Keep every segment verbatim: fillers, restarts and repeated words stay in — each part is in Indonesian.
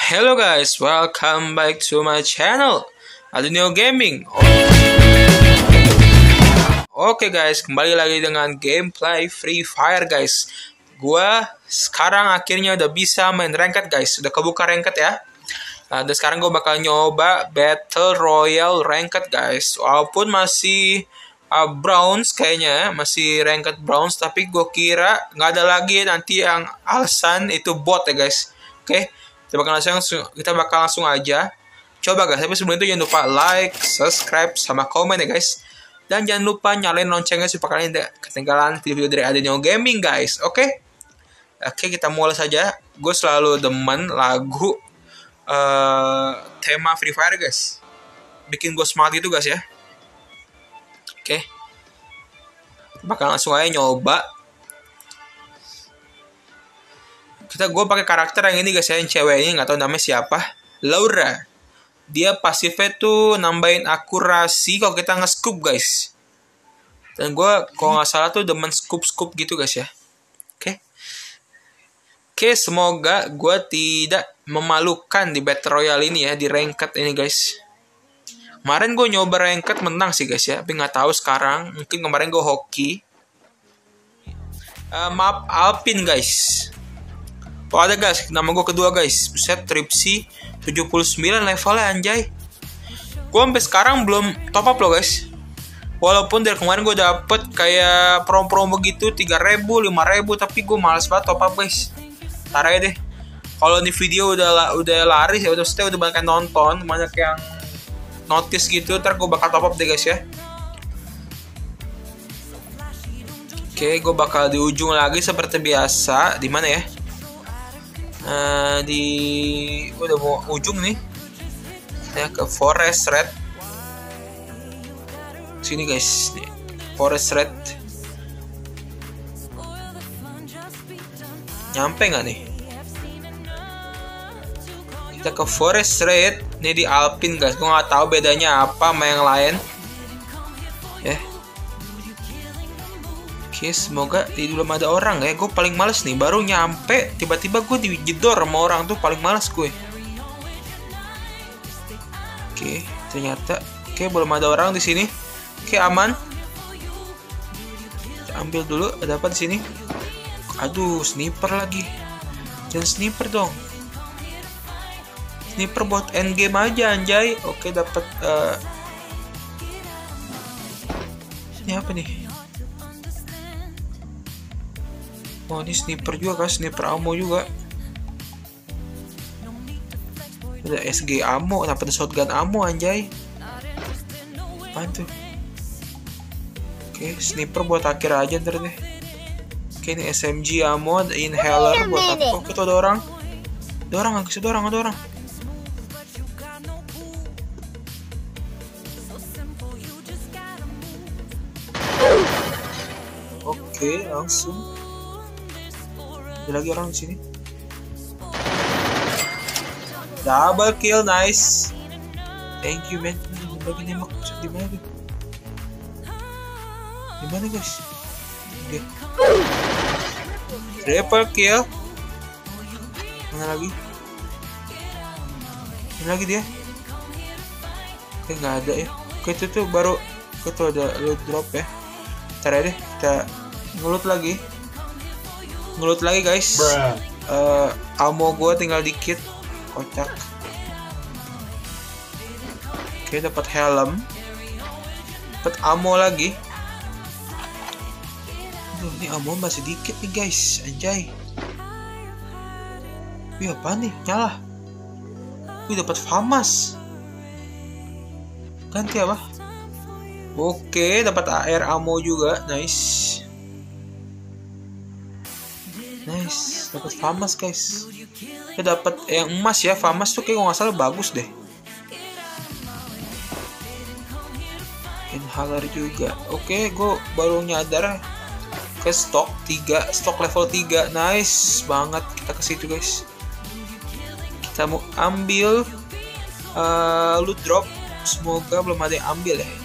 Hello guys, welcome back to my channel Adinio Gaming. Oke guys, kembali lagi dengan gameplay Free Fire guys. Gua sekarang akhirnya udah bisa main ranked guys, udah kebuka ranked ya. Nah, dan sekarang gue bakal nyoba Battle Royale ranked guys. Walaupun masih uh, bronze kayaknya, masih ranked bronze, tapi gue kira nggak ada lagi nanti yang alasan itu bot ya guys. Oke. Kita bakal langsung, kita bakal langsung aja coba guys. Tapi sebelum itu jangan lupa like, subscribe, sama komen ya guys. Dan jangan lupa nyalain loncengnya supaya kalian tidak ketinggalan video-video dari Adinio Gaming guys. Oke, oke kita mulai saja. Gue selalu demen lagu uh, tema Free Fire guys. Bikin gue semangat gitu guys ya. Oke, bakal langsung aja nyoba. Kita gue pakai karakter yang ini guys ya, yang cewek ini nggak tahu namanya siapa, Laura. Dia pasifnya tuh nambahin akurasi kalau kita nge-scoop guys. Dan gue kalau nggak salah tuh demen scoop-scoop gitu guys ya. Oke. Oke, semoga gue tidak memalukan di Battle Royale ini ya, di ranked ini guys. Kemarin gue nyoba ranked menang sih guys ya, tapi nggak tahu sekarang. Mungkin kemarin gue hoki. Uh, map Alpine guys. Oh ada guys, nama gue kedua guys. Buset, Tripsi tujuh puluh sembilan levelnya anjay. Gue sampai sekarang belum top up loh guys. Walaupun dari kemarin gue dapet kayak promo-promo gitu tiga ribu, lima ribu, tapi gue males banget top up guys. Ntar aja deh. Kalau di video udah udah laris ya, udah udah udah banyak yang nonton, banyak yang notice gitu, ntar gue bakal top up deh guys ya. Oke, gue bakal di ujung lagi seperti biasa. Di mana ya? Uh, di udah mau ujung nih ya, ke Forest Red sini guys nih. Forest Red nyampe nggak nih? Kita ke Forest Red nih di Alpine guys. Gue nggak tahu bedanya apa sama yang lain ya. Oke, semoga di belum ada orang ya. Gue paling males nih, baru nyampe tiba-tiba gue dijedor sama orang tuh, paling males gue. Oke, ternyata oke belum ada orang di sini. Oke, aman. Kita ambil dulu, ada apa di sini? Aduh, sniper lagi. Jangan sniper dong. Sniper buat end game aja anjay. Oke, dapat uh... ini apa nih? Oh, ini sniper juga kan, sniper ammo juga. Ada S G ammo, kenapa ada shotgun ammo anjay? Apaan tuh? Oke, sniper buat akhir aja ntar deh. Oke, ini S M G ammo, ada inhaler buat apa? Oke, tuh ada orang. Ada orang, ada orang, ada orang. Oke, langsung. Ada lagi orang di sini. Double kill, nice. Thank you man. Lagi nembak di mana tuh? Di mana guys? Oke. Triple kill. Mana lagi? Mana lagi dia? Oke, nggak ada ya. Oke, itu tuh baru. Oke, tuh ada loot drop ya. Ntar ya deh, kita ngeloot lagi. Ngelut lagi guys. uh, Ammo gue tinggal dikit. Kocak. Oke, dapat helm. Dapat ammo lagi. Aduh, ini ammo masih dikit nih guys. Anjay. Wih, apa nih? Nyala. Wih, dapat FAMAS. Ganti apa? Oke, dapat A R ammo juga. Nice. Nice, dapat FAMAS guys. Ya dapat yang emas ya, FAMAS tuh kayak nggak salah bagus deh. Inhaler juga. Oke, gue baru nyadar ke stok tiga, stok level tiga. Nice banget, kita ke situ guys. Kita mau ambil uh, loot drop. Semoga belum ada yang ambil ya.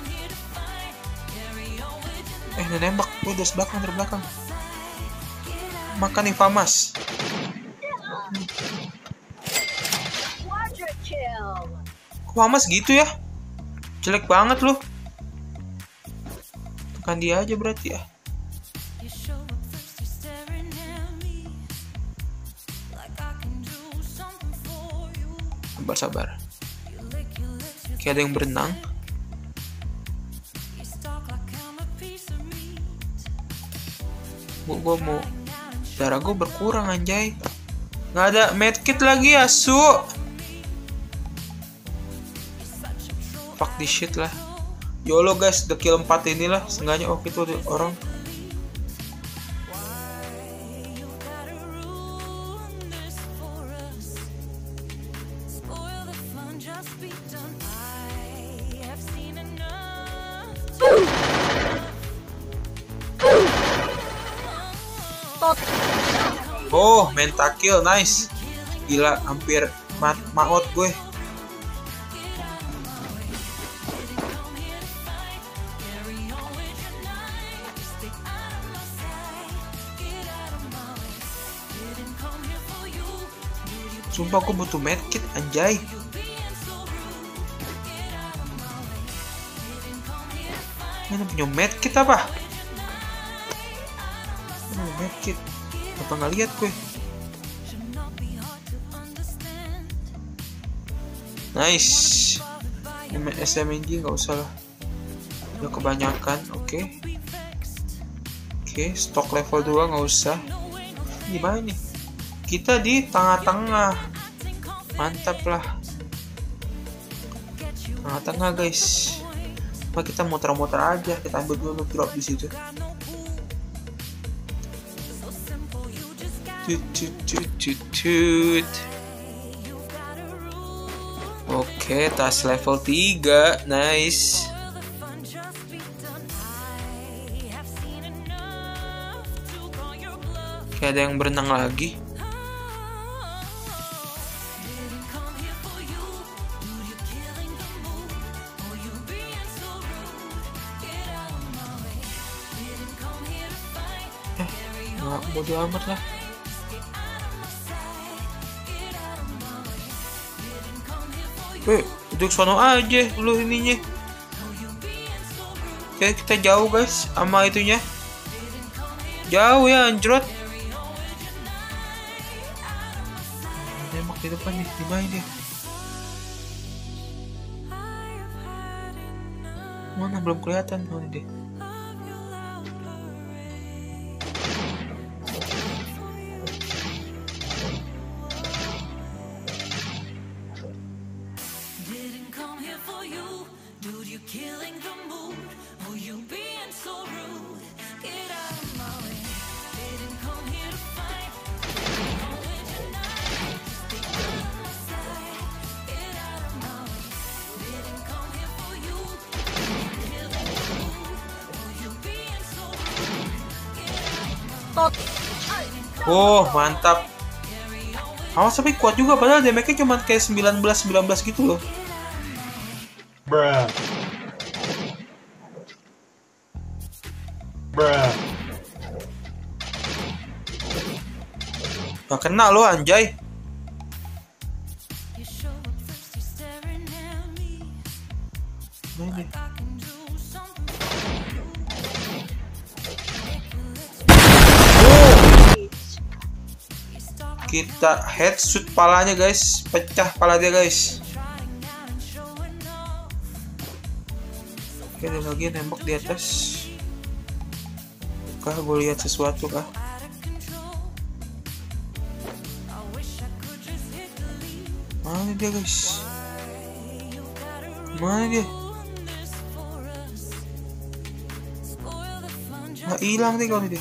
Eh, ini nembak. Oh, dari belakang, dari belakang. Makan nih FAMAS. Mama segitu ya? Jelek banget loh. Tekan dia aja berarti ya. Sabar sabar. Kayak ada yang berenang. Gue gue mau darah gue berkurang anjay. Nggak ada medkit lagi ya su. Fuck this shit lah. YOLO guys, the kill empat inilah. Seenggaknya oh itu ada orang. Oh, mentakil, nice. Gila, hampir mat maut gue. Sumpah gue butuh medkit anjay. Mana punya medkit apa? Mana medkit? Apa nggak lihat gue? Nice. S M G nggak usah lah. Udah kebanyakan. Oke. Okay. Oke, okay, stok level dua nggak usah. Gimana nih? Kita di tengah-tengah. Mantap lah. Tengah-tengah guys. Nah, kita muter-muter aja. Kita ambil dulu drop di situ. Tut, tut, tut, tut, tut. Oke, tas level tiga. Nice. Kayak ada yang berenang lagi. Eh, nggak bodo amat lah. Weh, duduk sono aja lu ininya. Oke, kita jauh guys sama itunya. Jauh ya anjrot. Nembak di depan nih, di mana dia? Mana belum kelihatan mana dia? Oh, mantap. Awas tapi kuat juga padahal damage-nya cuma kayak sembilan belas sembilan belas gitu loh. Bruh. Bruh. Gak kena lo anjay. Mana? Kita headshot palanya guys, pecah pala dia guys. Oke, ada lagi nembak di atas. Kah gue lihat sesuatu kah? Mana dia guys? Mana dia? Nggak hilang deh kalau dia.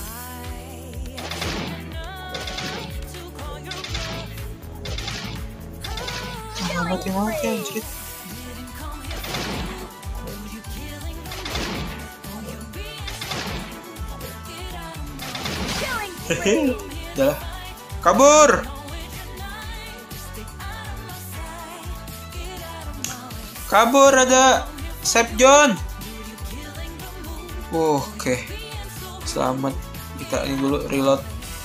Mati-mati anjir. Hehe, udah kabur. Kabur ada Sep John. Oh, oke. Okay. Selamat. Kita ini dulu reload.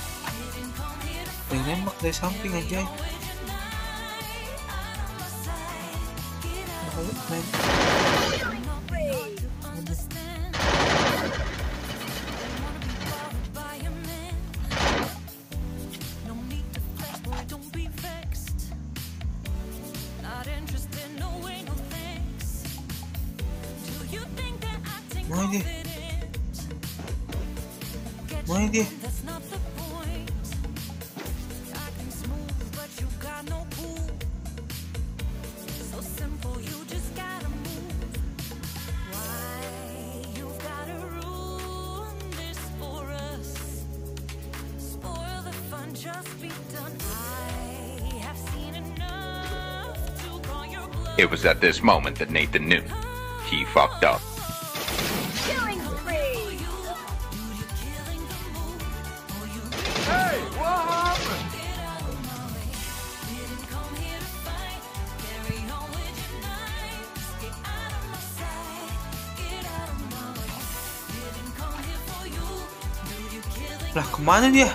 Ini nembak dari samping aja. Mana dia? Mana dia? It was at this moment that Nathan knew he fucked up. Lah kemana dia?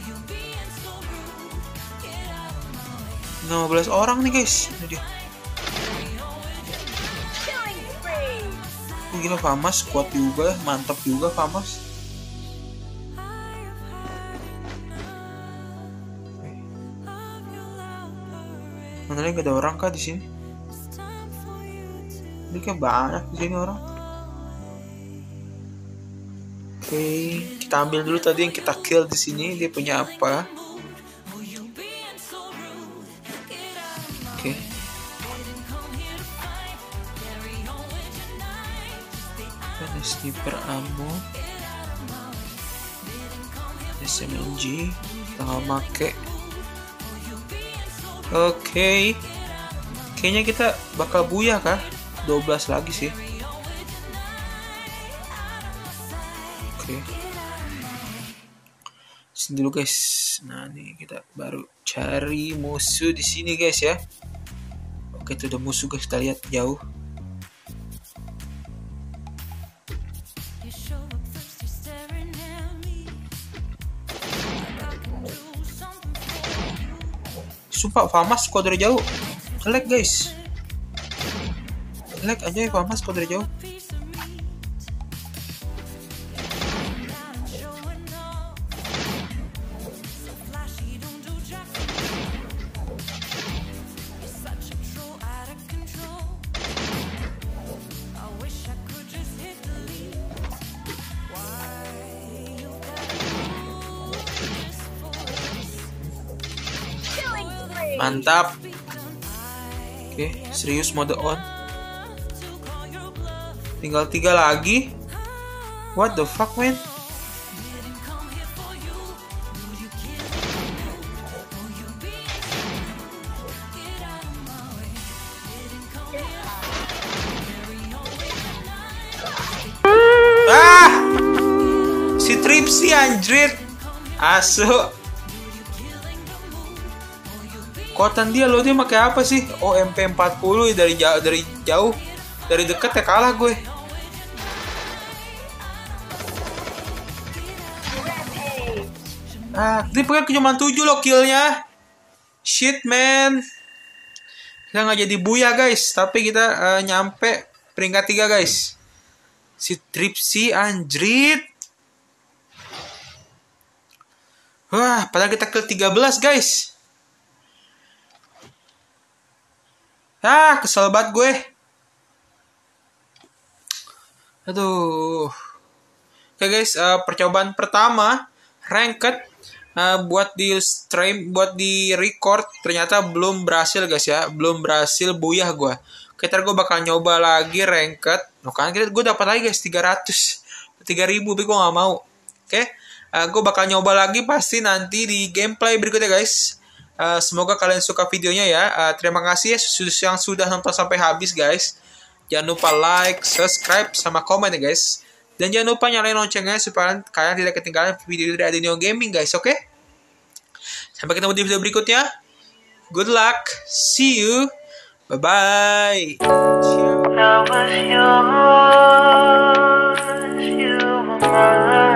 lima belas orang nih guys. Ini dia. Oh, gila Famas kuat juga, mantap juga Famas. Mana lagi gak ada orang kah di sini? Ini kayak banyak di sini orang. Oke, okay, kita ambil dulu tadi yang kita kill di sini. Dia punya apa? Oke. Okay. Ada sniper ammo. S M G. Kita nggak make. Oke. Okay. Kayaknya kita bakal buya kah? dua belas lagi sih. Oke. Sini dulu guys. Nah, nih kita baru cari musuh di sini guys ya. Oke, itu udah musuh guys, kita lihat jauh. Sumpah Famas kok dari jauh. Lag guys. Lag aja ya Famas kok dari jauh. Mantap. Oke, serius mode on. Tinggal tiga lagi. What the fuck, man? Ah! Si Tripsy anjrit. Asu. Kuatan dia loh, dia pakai apa sih? Oh, M P empat puluh dari jauh, dari jauh, dari dekat ya kalah gue. Ah, dia pakai cuma tujuh loh killnya. Shit man. Kita nggak jadi buya guys, tapi kita uh, nyampe peringkat tiga guys. Si Tripsy anjrit. Wah, padahal kita kill tiga belas guys. Ah, kesel banget gue. Aduh. Oke guys, uh, percobaan pertama ranked uh, buat di stream, buat di record ternyata belum berhasil guys ya, belum berhasil buyah gue. Kita gue bakal nyoba lagi ranked. Nah, kan kita gue dapat lagi guys tiga ratus, tiga ribu, tapi gue nggak mau. Oke, uh, gue bakal nyoba lagi pasti nanti di gameplay berikutnya guys. Uh, semoga kalian suka videonya ya. Uh, terima kasih ya yang sudah nonton sampai habis guys. Jangan lupa like, subscribe, sama komen ya guys. Dan jangan lupa nyalain loncengnya supaya kalian tidak ketinggalan video dari Adinio Gaming guys, oke? Okay? Sampai ketemu di video berikutnya. Good luck. See you. Bye-bye. Ciao.